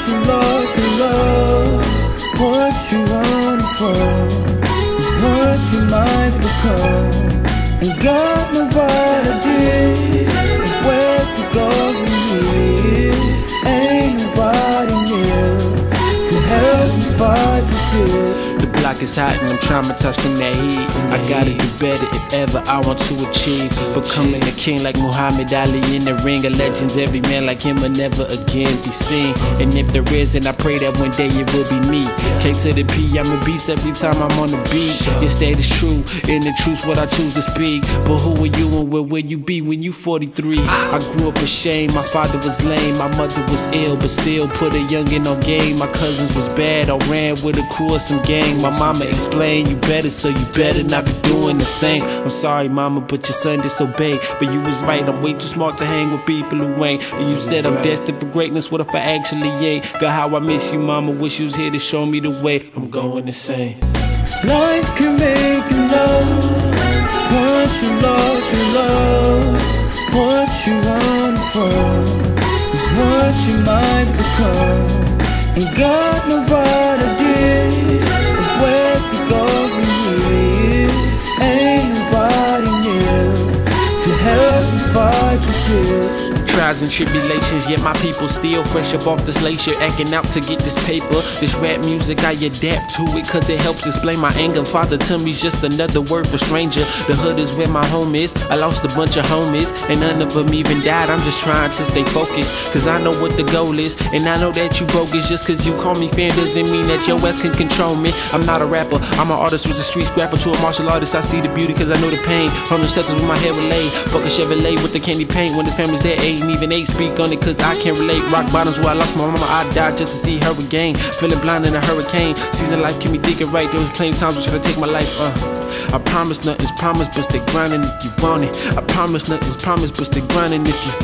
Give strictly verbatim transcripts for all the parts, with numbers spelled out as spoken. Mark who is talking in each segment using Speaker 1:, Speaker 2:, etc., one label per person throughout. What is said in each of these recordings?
Speaker 1: Once you lost your love, what you run from is what you might become. And got nobody did where to go from here. Ain't nobody near to help you fight the tears.
Speaker 2: The block is hot and I'm traumatized from that heat. I gotta do better if ever I want to achieve. Becoming a king like Muhammad Ali in the ring of legends. Every man like him will never again be seen. And if there is, then I pray that one day it will be me. K to the P, I'm a beast every time I'm on the beat. Yes, that is true, and the truth's what I choose to speak. But who are you and where will you be when you forty-three? I grew up ashamed, my father was lame, my mother was ill, but still put a youngin' on game. My cousins was bad, I ran with a crew of some gang. My mama explained, you better, so you better not be doing the same. I'm sorry mama, but your son disobeyed. But you was right, I'm way too smart to hang with people who ain't. And you said I'm destined for greatness, what if I actually ain't? God, how I miss you mama, wish you was here to show me the way. I'm going insane.
Speaker 1: Life can make you love. Once you lost your love, what you run from is what you might become. And got nobody did where to go from here. Ain't nobody near to help you fight your tears.
Speaker 2: Trials and tribulations, yet my people still fresh up off this glacier, acting out to get this paper. This rap music, I adapt to it cause it helps explain my anger. Father to me's just another word for stranger. The hood is where my home is. I lost a bunch of homies and none of them even died. I'm just trying to stay focused cause I know what the goal is. And I know that you bogus. Just cause you call me fan doesn't mean that your ass can control me. I'm not a rapper, I'm an artist who's a street scrapper. To a martial artist, I see the beauty cause I know the pain. Homeless shelters with my hair relayed. Fuck a Chevrolet with the candy paint. When his family's there, eight and even eight. Speak on it cause I can't relate. Rock bottoms where I lost my mama, I died just to see her again. Feeling blind in a hurricane. Season life can be thinking right. There was plenty times when trying to take my life. uh I promise nothing's promised, but stay grinding if you want it. I promise nothing's promised, but stay grinding if you.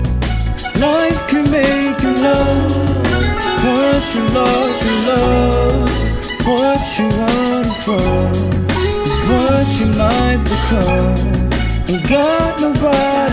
Speaker 1: Life can make you love. Once you lost your love, what you run from is what you might become. And got nobody